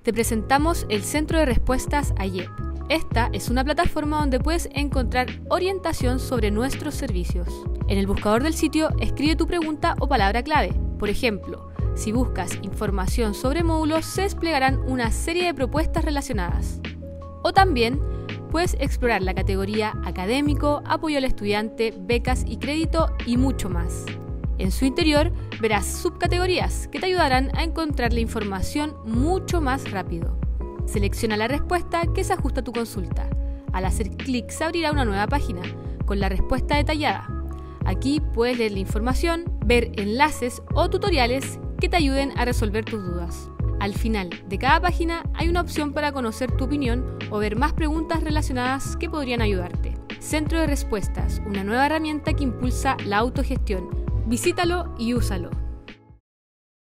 te presentamos el Centro de Respuestas AYEP. Esta es una plataforma donde puedes encontrar orientación sobre nuestros servicios. En el buscador del sitio escribe tu pregunta o palabra clave. Por ejemplo, si buscas información sobre módulos, se desplegarán una serie de propuestas relacionadas. O también puedes explorar la categoría académico, apoyo al estudiante, becas y crédito y mucho más. En su interior verás subcategorías que te ayudarán a encontrar la información mucho más rápido. Selecciona la respuesta que se ajusta a tu consulta. Al hacer clic se abrirá una nueva página con la respuesta detallada. Aquí puedes leer la información, ver enlaces o tutoriales que te ayuden a resolver tus dudas. Al final de cada página hay una opción para conocer tu opinión o ver más preguntas relacionadas que podrían ayudarte. Centro de Respuestas, una nueva herramienta que impulsa la autogestión. Visítalo y úsalo.